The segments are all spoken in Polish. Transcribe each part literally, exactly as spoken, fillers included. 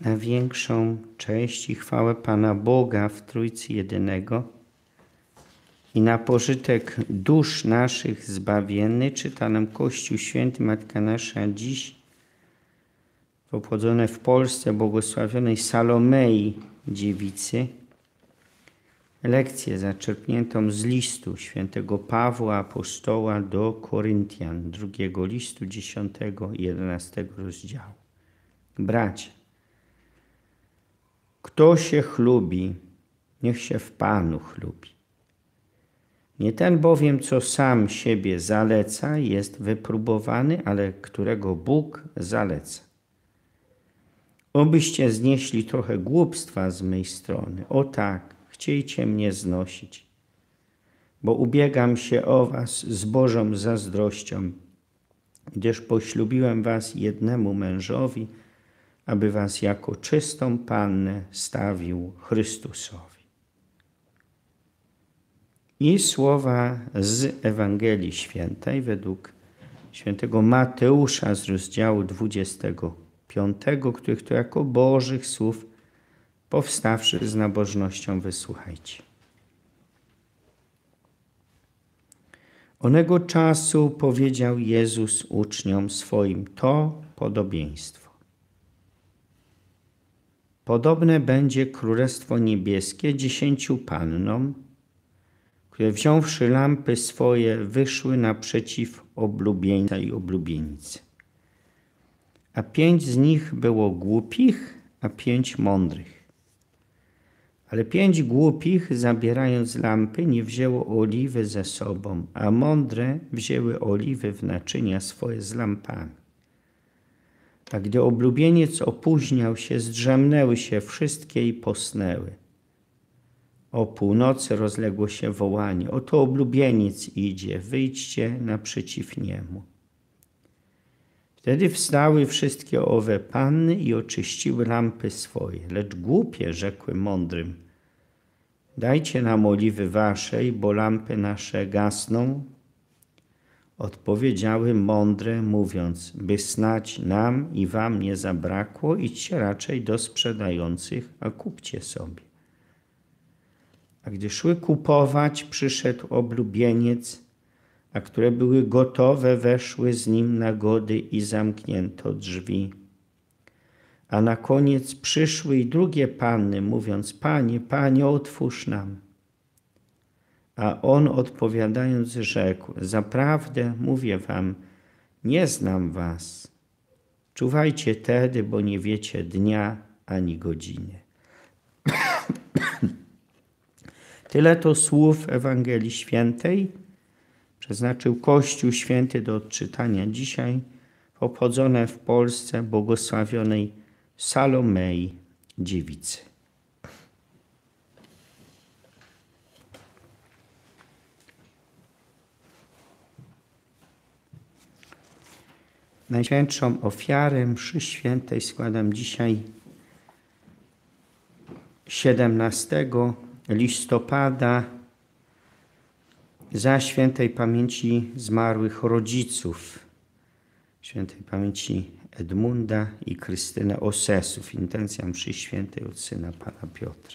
na większą cześć i chwałę Pana Boga w Trójcy Jedynego i na pożytek dusz naszych zbawienny, czyta nam Kościół Święty, Matka Nasza dziś w obchodzonej w Polsce błogosławionej Salomei Dziewicy lekcję zaczerpniętą z listu świętego Pawła Apostoła do Koryntian, drugiego listu, dziesiątego i jedenastego rozdziału. Bracia, kto się chlubi, niech się w Panu chlubi. Nie ten bowiem, co sam siebie zaleca, jest wypróbowany, ale którego Bóg zaleca. Obyście znieśli trochę głupstwa z mej strony. O tak, chciejcie mnie znosić, bo ubiegam się o was z Bożą zazdrością, gdyż poślubiłem was jednemu mężowi, aby was jako czystą pannę stawił Chrystusowi. I słowa z Ewangelii Świętej według świętego Mateusza z rozdziału dwudziestego piątego, których to jako Bożych słów powstawszy z nabożnością wysłuchajcie. Onego czasu powiedział Jezus uczniom swoim to podobieństwo. Podobne będzie Królestwo Niebieskie dziesięciu pannom, które wziąwszy lampy swoje, wyszły naprzeciw oblubieńca i oblubienicy. A pięć z nich było głupich, a pięć mądrych. Ale pięć głupich, zabierając lampy, nie wzięło oliwy ze sobą, a mądre wzięły oliwy w naczynia swoje z lampami. A gdy oblubieniec opóźniał się, zdrzemnęły się wszystkie i posnęły. O północy rozległo się wołanie: oto oblubieniec idzie, wyjdźcie naprzeciw niemu. Wtedy wstały wszystkie owe panny i oczyściły lampy swoje. Lecz głupie rzekły mądrym: dajcie nam oliwy waszej, bo lampy nasze gasną. Odpowiedziały mądre, mówiąc: by snać nam i wam nie zabrakło, idźcie raczej do sprzedających, a kupcie sobie. A gdy szły kupować, przyszedł oblubieniec, a które były gotowe, weszły z nim na gody i zamknięto drzwi. A na koniec przyszły i drugie panny, mówiąc: Panie, Panie, otwórz nam. A on odpowiadając rzekł: zaprawdę mówię wam, nie znam was. Czuwajcie tedy, bo nie wiecie dnia ani godziny. Tyle to słów Ewangelii Świętej przeznaczył Kościół Święty do odczytania dzisiaj w obchodzonej w Polsce błogosławionej Salomei Dziewicy. Najświętszą ofiarę mszy świętej składam dzisiaj siedemnastego listopada za świętej pamięci zmarłych rodziców, świętej pamięci Edmunda i Krystynę Osesów. Intencja mszy świętej od syna Pana Piotra.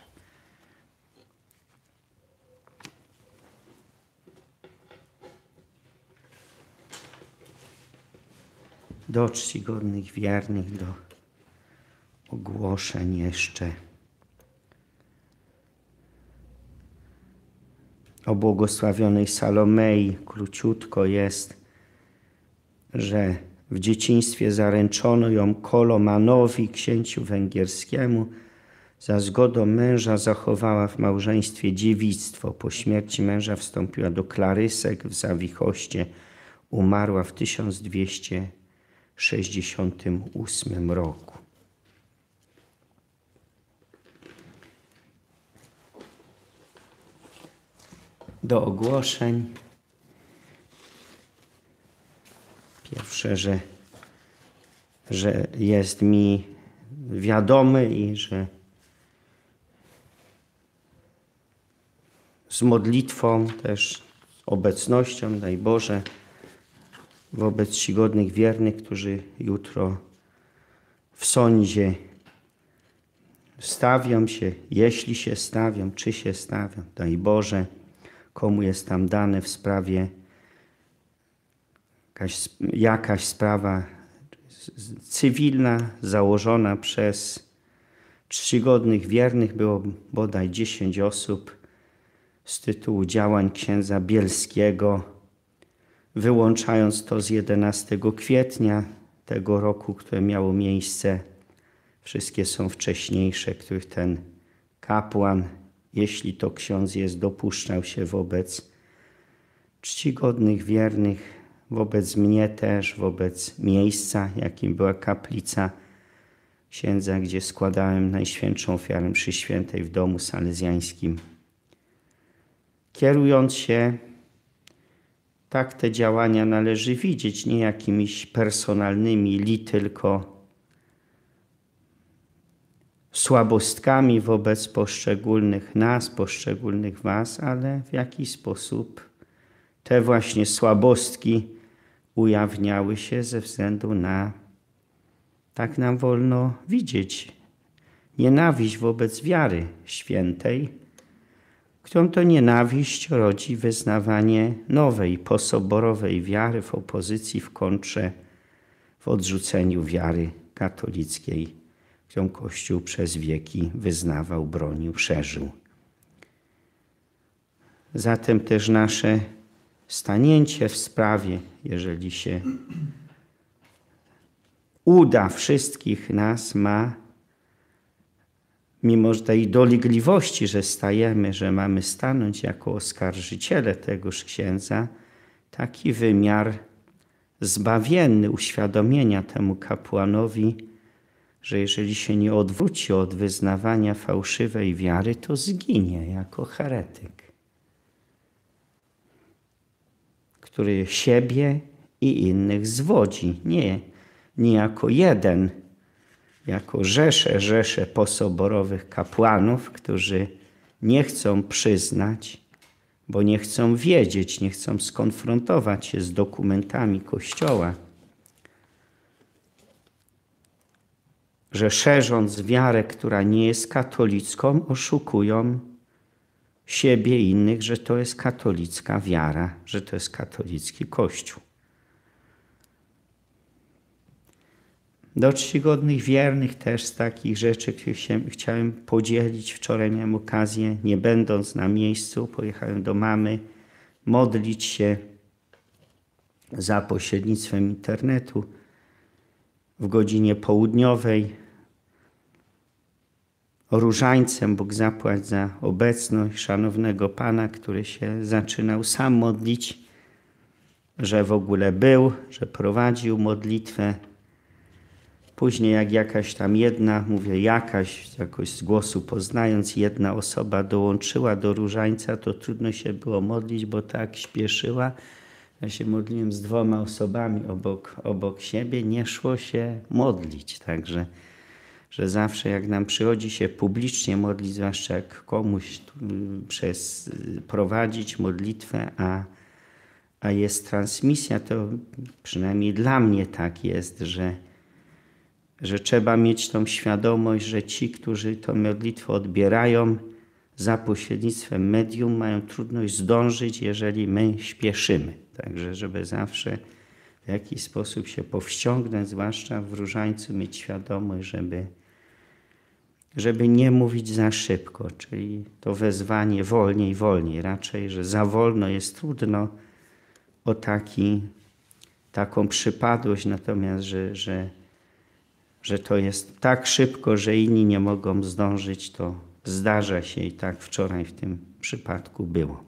Do czcigodnych wiernych, do ogłoszeń jeszcze o błogosławionej Salomei. Króciutko jest, że w dzieciństwie zaręczono ją Kolomanowi, księciu węgierskiemu. Za zgodą męża zachowała w małżeństwie dziewictwo. Po śmierci męża wstąpiła do klarysek w Zawichoście. Umarła w tysiąc dwieście sześćdziesiątym ósmym roku. Do ogłoszeń. Pierwsze, że, że jest mi wiadomy i że z modlitwą też, obecnością, daj Boże, wobec czcigodnych wiernych, którzy jutro w sądzie stawią się, jeśli się stawią, czy się stawią, daj Boże, komu jest tam dane w sprawie jakaś, jakaś sprawa cywilna założona przez czcigodnych wiernych, było bodaj dziesięć osób z tytułu działań księdza Bielskiego, wyłączając to z jedenastego kwietnia tego roku, które miało miejsce. Wszystkie są wcześniejsze, których ten kapłan, jeśli to ksiądz jest, dopuszczał się wobec czcigodnych wiernych, wobec mnie też, wobec miejsca, jakim była kaplica księdza, gdzie składałem Najświętszą ofiarę mszy świętej w domu salezjańskim. Kierując się, tak te działania należy widzieć, nie jakimiś personalnymi li tylko słabostkami wobec poszczególnych nas, poszczególnych was, ale w jakiś sposób te właśnie słabostki ujawniały się ze względu na, tak nam wolno widzieć, nienawiść wobec wiary świętej, którą to nienawiść rodzi wyznawanie nowej, posoborowej wiary w opozycji, w kontrze, w odrzuceniu wiary katolickiej, którą Kościół przez wieki wyznawał, bronił, szerzył. Zatem też nasze stanięcie w sprawie, jeżeli się uda wszystkich nas, ma, mimo tej dolegliwości, że stajemy, że mamy stanąć jako oskarżyciele tegoż księdza, taki wymiar zbawienny uświadomienia temu kapłanowi, że jeżeli się nie odwróci od wyznawania fałszywej wiary, to zginie jako heretyk, który siebie i innych zwodzi, nie, nie jako jeden, jako rzesze, rzesze posoborowych kapłanów, którzy nie chcą przyznać, bo nie chcą wiedzieć, nie chcą skonfrontować się z dokumentami Kościoła, że szerząc wiarę, która nie jest katolicką, oszukują siebie i innych, że to jest katolicka wiara, że to jest katolicki Kościół. Do czcigodnych wiernych też z takich rzeczy, których się chciałem podzielić. Wczoraj miałem okazję, nie będąc na miejscu, pojechałem do mamy, modlić się za pośrednictwem internetu w godzinie południowej. Różańcem Bóg zapłać za obecność szanownego Pana, który się zaczynał sam modlić, że w ogóle był, że prowadził modlitwę. Później jak jakaś tam jedna, mówię jakaś, jakoś z głosu poznając, jedna osoba dołączyła do różańca, to trudno się było modlić, bo tak śpieszyła. Ja się modliłem z dwoma osobami obok, obok siebie, nie szło się modlić. Także, że zawsze jak nam przychodzi się publicznie modlić, zwłaszcza jak komuś przez prowadzić modlitwę, a, a jest transmisja, to przynajmniej dla mnie tak jest, że że trzeba mieć tą świadomość, że ci, którzy tę modlitwę odbierają za pośrednictwem medium, mają trudność zdążyć, jeżeli my śpieszymy. Także żeby zawsze w jakiś sposób się powściągnąć, zwłaszcza w różańcu, mieć świadomość, żeby, żeby nie mówić za szybko, czyli to wezwanie wolniej, wolniej. Raczej, że za wolno jest trudno o taki, taką przypadłość, natomiast, że, że że to jest tak szybko, że inni nie mogą zdążyć, to zdarza się i tak wczoraj w tym przypadku było.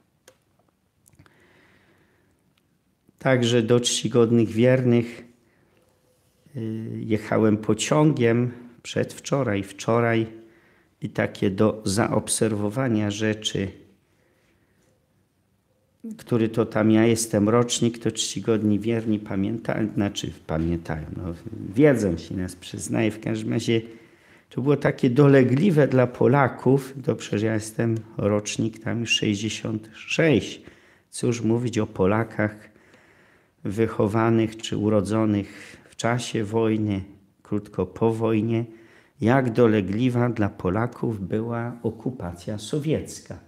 Także do czcigodnych wiernych jechałem pociągiem przedwczoraj, wczoraj i takie do zaobserwowania rzeczy, który to tam ja jestem rocznik, to czcigodni wierni pamiętają, znaczy pamiętają, no, wiedzą się, nas przyznaje. W każdym razie to było takie dolegliwe dla Polaków, dobrze, że ja jestem rocznik tam już sześćdziesiąt sześć. Cóż mówić o Polakach wychowanych czy urodzonych w czasie wojny, krótko po wojnie, jak dolegliwa dla Polaków była okupacja sowiecka.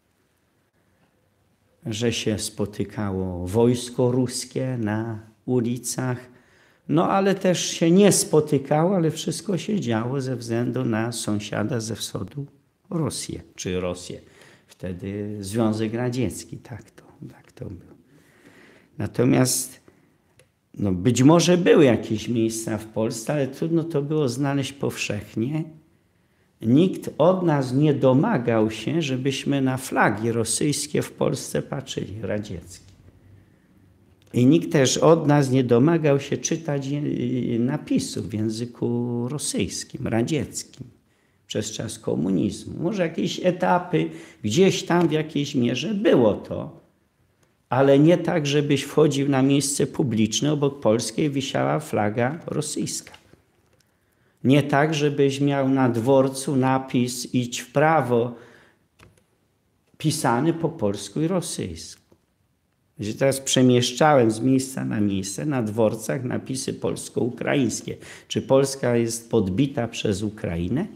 Że się spotykało wojsko ruskie na ulicach, no ale też się nie spotykało, ale wszystko się działo ze względu na sąsiada ze wschodu, Rosję, czy Rosję. Wtedy Związek Radziecki, tak to, tak to było. Natomiast no być może były jakieś miejsca w Polsce, ale trudno to było znaleźć powszechnie. Nikt od nas nie domagał się, żebyśmy na flagi rosyjskie w Polsce patrzyli, radzieckie. I nikt też od nas nie domagał się czytać napisów w języku rosyjskim, radzieckim przez czas komunizmu. Może jakieś etapy, gdzieś tam w jakiejś mierze było to, ale nie tak, żebyś wchodził na miejsce publiczne, obok polskiej wisiała flaga rosyjska. Nie tak, żebyś miał na dworcu napis idź w prawo, pisany po polsku i rosyjsku. Że teraz przemieszczałem z miejsca na miejsce na dworcach napisy polsko-ukraińskie. Czy Polska jest podbita przez Ukrainę?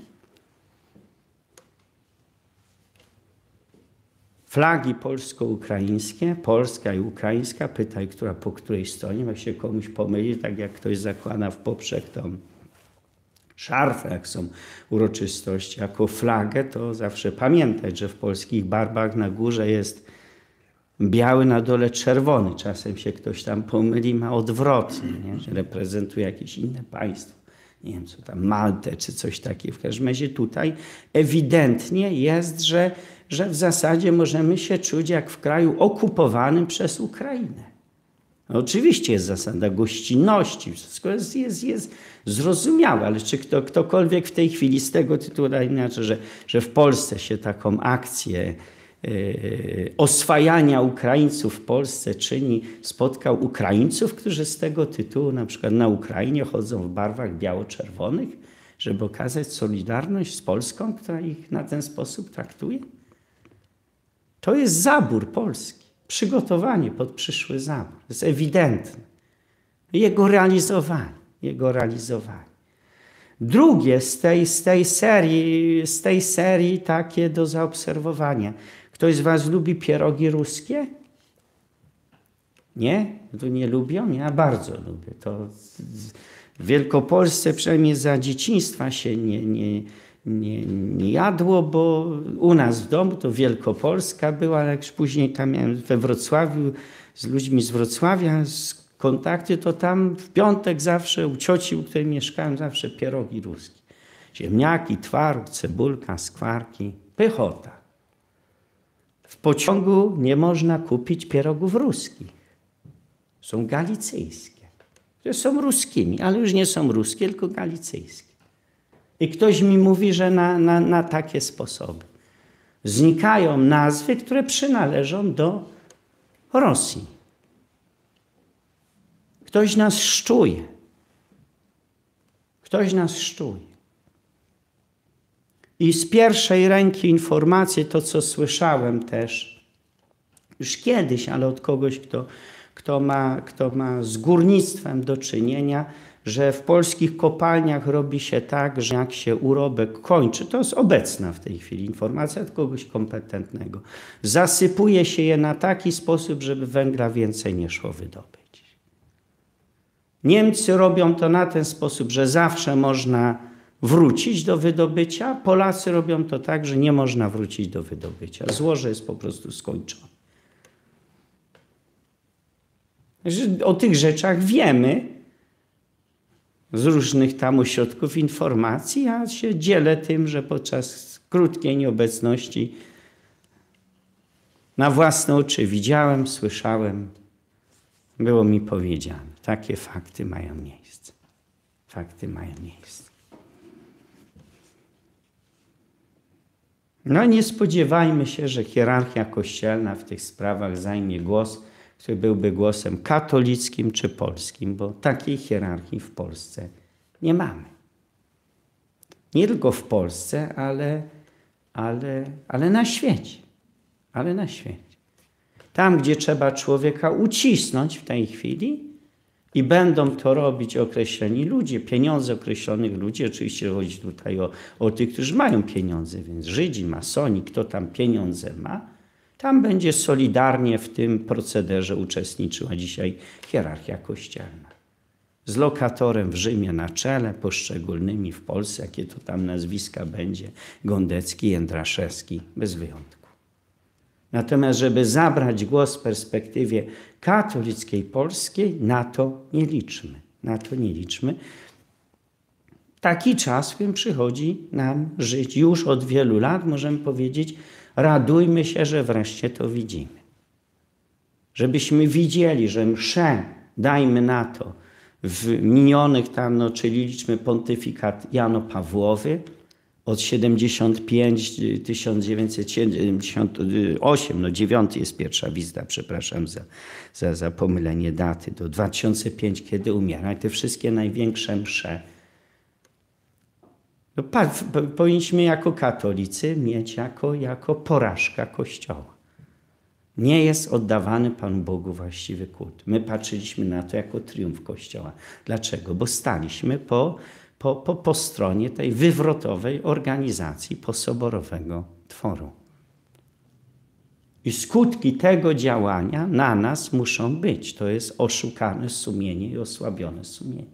Flagi polsko-ukraińskie, polska i ukraińska, pytaj, która po której stronie, jak się komuś pomyli, tak jak ktoś zakłada w poprzek tą szarfę, jak są uroczystości, jako flagę, to zawsze pamiętać, że w polskich barwach na górze jest biały, na dole czerwony. Czasem się ktoś tam pomyli, ma odwrotnie, nie? Że reprezentuje jakieś inne państwo. Nie wiem, co tam, Maltę czy coś takiego. W każdym razie tutaj ewidentnie jest, że, że w zasadzie możemy się czuć jak w kraju okupowanym przez Ukrainę. No oczywiście jest zasada gościnności, wszystko jest, jest, jest zrozumiałe, ale czy kto, ktokolwiek w tej chwili z tego tytułu, inaczej, że, że w Polsce się taką akcję yy, oswajania Ukraińców w Polsce czyni, spotkał Ukraińców, którzy z tego tytułu na przykład na Ukrainie chodzą w barwach biało-czerwonych, żeby okazać solidarność z Polską, która ich na ten sposób traktuje? To jest zabór Polski. Przygotowanie pod przyszły zabór. To jest ewidentne. Jego realizowanie. Jego realizowanie. Drugie z tej, z tej serii, z tej serii takie do zaobserwowania. Ktoś z was lubi pierogi ruskie? Nie? To nie lubią? Ja bardzo lubię. To w Wielkopolsce przynajmniej za dzieciństwa się nie, nie, nie, nie jadło, bo u nas w domu to Wielkopolska była, ale jak już później tam miałem we Wrocławiu z ludźmi z Wrocławia z kontakty, to tam w piątek zawsze u cioci, u której mieszkałem, zawsze pierogi ruskie. Ziemniaki, twaróg, cebulka, skwarki, pychota. W pociągu nie można kupić pierogów ruskich. Są galicyjskie. Które są ruskimi, ale już nie są ruskie, tylko galicyjskie. I ktoś mi mówi, że na, na, na takie sposoby znikają nazwy, które przynależą do Rosji. Ktoś nas szczuje. Ktoś nas szczuje. I z pierwszej ręki informacje, to co słyszałem też, już kiedyś, ale od kogoś, kto, kto, ma, kto ma z górnictwem do czynienia, że w polskich kopalniach robi się tak, że jak się urobek kończy, to jest obecna w tej chwili informacja od kogoś kompetentnego, zasypuje się je na taki sposób, żeby węgla więcej nie szło wydobyć. Niemcy robią to na ten sposób, że zawsze można wrócić do wydobycia, Polacy robią to tak, że nie można wrócić do wydobycia. Złoże jest po prostu skończone. O tych rzeczach wiemy z różnych tam ośrodków informacji, ja się dzielę tym, że podczas krótkiej nieobecności na własne oczy widziałem, słyszałem, było mi powiedziane. Takie fakty mają miejsce. Fakty mają miejsce. No nie spodziewajmy się, że hierarchia kościelna w tych sprawach zajmie głos, który byłby głosem katolickim czy polskim, bo takiej hierarchii w Polsce nie mamy. Nie tylko w Polsce, ale, ale, ale na świecie. Ale na świecie. Tam, gdzie trzeba człowieka ucisnąć w tej chwili, I będą to robić określeni ludzie, pieniądze określonych ludzi. Oczywiście chodzi tutaj o, o tych, którzy mają pieniądze, więc Żydzi, masoni, kto tam pieniądze ma, tam będzie solidarnie w tym procederze uczestniczyła dzisiaj hierarchia kościelna. Z lokatorem w Rzymie na czele, poszczególnymi w Polsce, jakie to tam nazwiska będzie, Gondecki, Jędraszewski, bez wyjątku. Natomiast, żeby zabrać głos w perspektywie katolickiej polskiej, na to nie liczmy. Na to nie liczmy. Taki czas, w którym przychodzi nam żyć już od wielu lat, możemy powiedzieć, radujmy się, że wreszcie to widzimy. Żebyśmy widzieli, że msze, dajmy na to, w minionych tam, no, czyli liczmy pontyfikat Jano Pawłowy, od siedemdziesiąt pięć do tysiąc dziewięćset siedemdziesiąt osiem, no dziewiąty jest pierwsza wizyta, przepraszam za, za, za pomylenie daty, do dwa tysiące piąty, kiedy umiera. I te wszystkie największe msze. No, powinniśmy jako katolicy mieć jako, jako porażka Kościoła. Nie jest oddawany Panu Bogu właściwy kult. My patrzyliśmy na to jako triumf Kościoła. Dlaczego? Bo staliśmy po Po, po, po stronie tej wywrotowej organizacji posoborowego tworu. I skutki tego działania na nas muszą być. To jest oszukane sumienie i osłabione sumienie.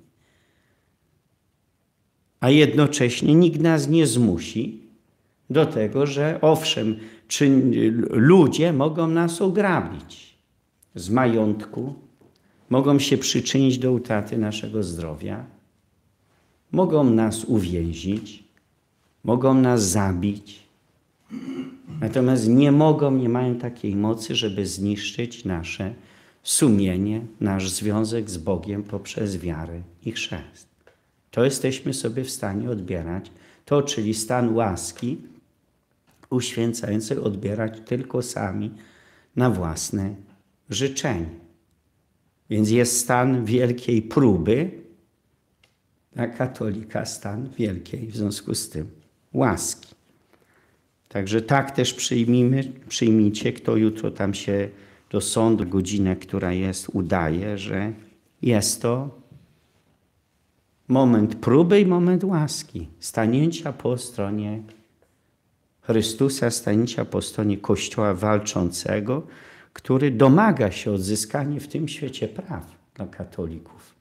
A jednocześnie nikt nas nie zmusi do tego, że owszem, czy ludzie mogą nas ograbić z majątku, mogą się przyczynić do utraty naszego zdrowia, mogą nas uwięzić, mogą nas zabić, natomiast nie mogą, nie mają takiej mocy, żeby zniszczyć nasze sumienie, nasz związek z Bogiem poprzez wiarę i chrzest. To jesteśmy sobie w stanie odbierać, to czyli stan łaski uświęcający odbierać tylko sami na własne życzenie. Więc jest stan wielkiej próby, dla katolika stan wielkiej w związku z tym łaski. Także tak też przyjmijmy, przyjmijcie, kto jutro tam się do sądu, godzinę, która jest, udaje, że jest to moment próby i moment łaski. Stanięcia po stronie Chrystusa, stanięcia po stronie Kościoła walczącego, który domaga się odzyskania w tym świecie praw dla katolików.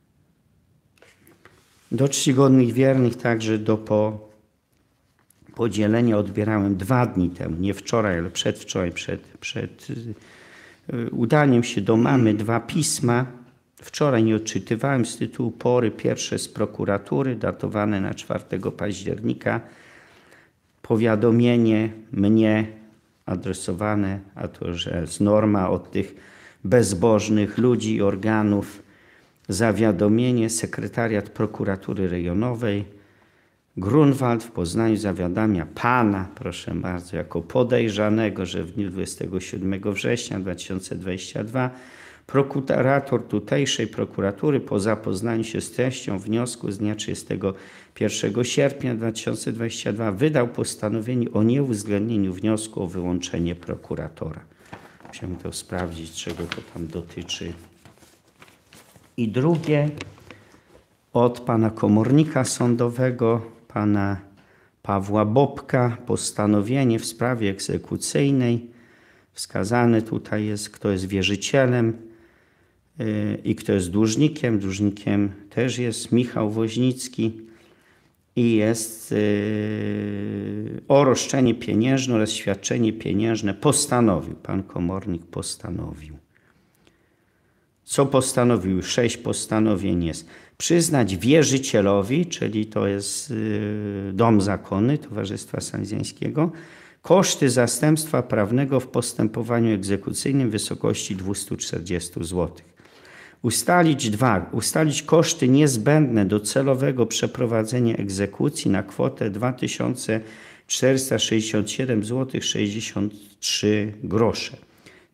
Do czcigodnych wiernych także do po, podzielenia odbierałem dwa dni temu, nie wczoraj, ale przedwczoraj, przed, przed y, udaniem się do mamy dwa pisma. Wczoraj nie odczytywałem z tytułu pory, pierwsze z prokuratury, datowane na czwartego października. Powiadomienie mnie adresowane, a to, że z norma od tych bezbożnych ludzi i organów, zawiadomienie, sekretariat prokuratury rejonowej Grunwald w Poznaniu zawiadamia pana, proszę bardzo, jako podejrzanego, że w dniu dwudziestego siódmego września dwa tysiące dwudziestego drugiego prokurator tutejszej prokuratury po zapoznaniu się z treścią wniosku z dnia trzydziestego pierwszego sierpnia dwa tysiące dwudziestego drugiego wydał postanowienie o nieuwzględnieniu wniosku o wyłączenie prokuratora. Musimy to sprawdzić, czego to tam dotyczy. I drugie od pana komornika sądowego, pana Pawła Bobka, postanowienie w sprawie egzekucyjnej. Wskazane tutaj jest, kto jest wierzycielem yy, i kto jest dłużnikiem. Dłużnikiem też jest Michał Woźnicki i jest yy, o roszczenie pieniężne oraz świadczenie pieniężne postanowił. Pan komornik postanowił. Co postanowił? Sześć postanowień jest. Przyznać wierzycielowi, czyli to jest yy, dom zakonny Towarzystwa Salezjańskiego, koszty zastępstwa prawnego w postępowaniu egzekucyjnym w wysokości dwieście czterdzieści złotych. Ustalić dwa. Ustalić koszty niezbędne do celowego przeprowadzenia egzekucji na kwotę dwa tysiące czterysta sześćdziesiąt siedem złotych sześćdziesiąt trzy grosze.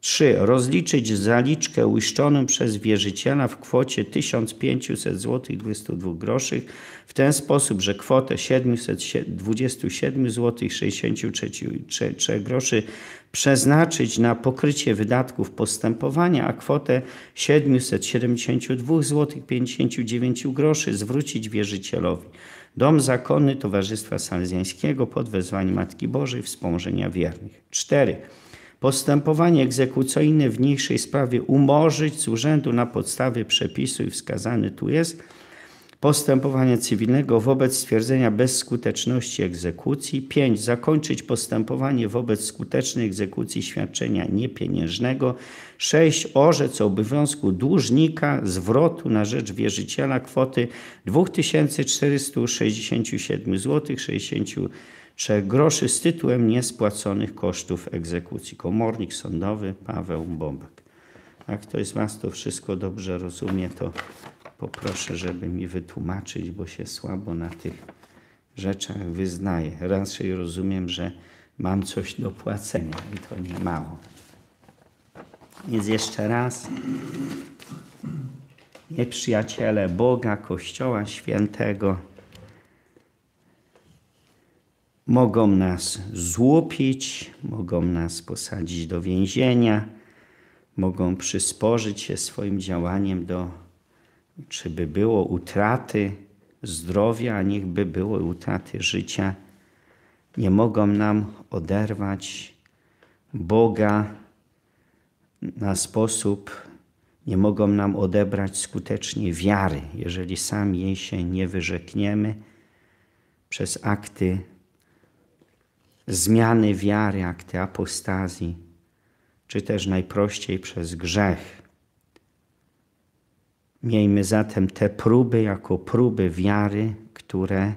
Trzy. Rozliczyć zaliczkę uiszczoną przez wierzyciela w kwocie tysiąc pięćset złotych dwadzieścia dwa groszy w ten sposób, że kwotę siedemset dwadzieścia siedem złotych sześćdziesiąt trzy groszy przeznaczyć na pokrycie wydatków postępowania, a kwotę siedemset siedemdziesiąt dwa złotych pięćdziesiąt dziewięć groszy zwrócić wierzycielowi. Dom Zakonny Towarzystwa Salezjańskiego pod wezwaniem Matki Bożej Wspomożenia Wiernych. Cztery. Postępowanie egzekucyjne w niniejszej sprawie umorzyć z urzędu na podstawie przepisu i wskazany tu jest postępowania cywilnego wobec stwierdzenia bezskuteczności egzekucji. Pięć. Zakończyć postępowanie wobec skutecznej egzekucji świadczenia niepieniężnego. Sześć. Orzec o obowiązku dłużnika zwrotu na rzecz wierzyciela kwoty dwa tysiące czterysta sześćdziesiąt siedem złotych sześćdziesiąt trzy groszy z tytułem niespłaconych kosztów egzekucji. Komornik sądowy Paweł Bobek. Jak ktoś z was to wszystko dobrze rozumie, to poproszę, żeby mi wytłumaczyć, bo się słabo na tych rzeczach wyznaję. Raczej rozumiem, że mam coś do płacenia i to nie mało. Więc jeszcze raz, nieprzyjaciele Boga, Kościoła Świętego mogą nas złupić, mogą nas posadzić do więzienia, mogą przysporzyć się swoim działaniem do, czy by było utraty zdrowia, a niech by było utraty życia. Nie mogą nam oderwać Boga na sposób, nie mogą nam odebrać skutecznie wiary, jeżeli sami jej się nie wyrzekniemy przez akty zmiany wiary, akty apostazji, czy też najprościej przez grzech. Miejmy zatem te próby jako próby wiary, które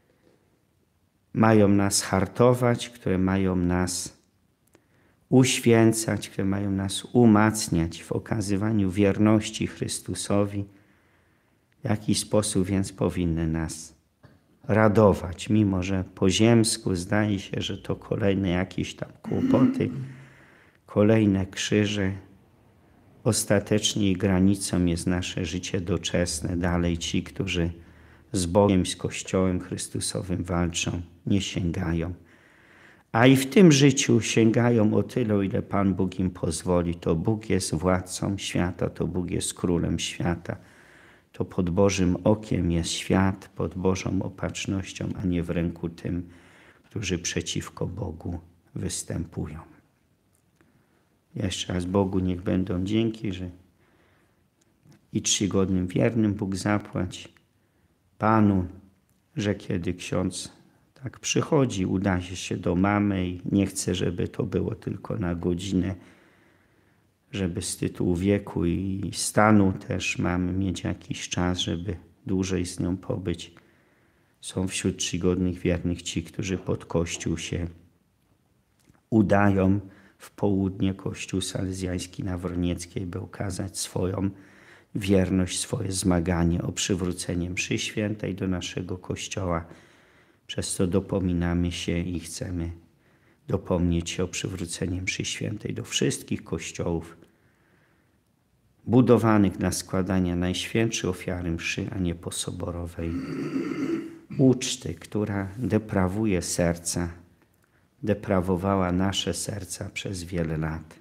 mają nas hartować, które mają nas uświęcać, które mają nas umacniać w okazywaniu wierności Chrystusowi. W jaki sposób więc powinny nas radować, mimo że po ziemsku zdaje się, że to kolejne jakieś tam kłopoty, kolejne krzyże. Ostatecznie granicą jest nasze życie doczesne. Dalej ci, którzy z Bogiem, z Kościołem Chrystusowym walczą, nie sięgają. A i w tym życiu sięgają o tyle, o ile Pan Bóg im pozwoli. To Bóg jest władcą świata, to Bóg jest królem świata. To pod Bożym okiem jest świat, pod Bożą opatrznością, a nie w ręku tym, którzy przeciwko Bogu występują. Jeszcze raz Bogu niech będą dzięki, że i czcigodnym wiernym Bóg zapłać. Panu, że kiedy ksiądz tak przychodzi, udaje się do mamy i nie chce, żeby to było tylko na godzinę, żeby z tytułu wieku i stanu też mamy mieć jakiś czas, żeby dłużej z nią pobyć. Są wśród czcigodnych wiernych ci, którzy pod Kościół się udają w południe, Kościół Salezjański na Wronieckiej, by okazać swoją wierność, swoje zmaganie o przywrócenie mszy świętej do naszego Kościoła. Przez co dopominamy się i chcemy dopomnieć się o przywrócenie mszy świętej do wszystkich kościołów budowanych na składanie najświętszej ofiary mszy, a nie posoborowej uczty, która deprawuje serca, deprawowała nasze serca przez wiele lat.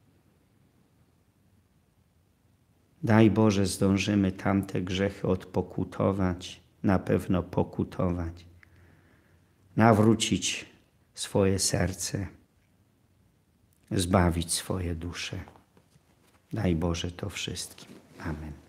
Daj Boże, zdążymy tamte grzechy odpokutować, na pewno pokutować, nawrócić swoje serce, zbawić swoje dusze. Daj Boże to wszystkim. Amen.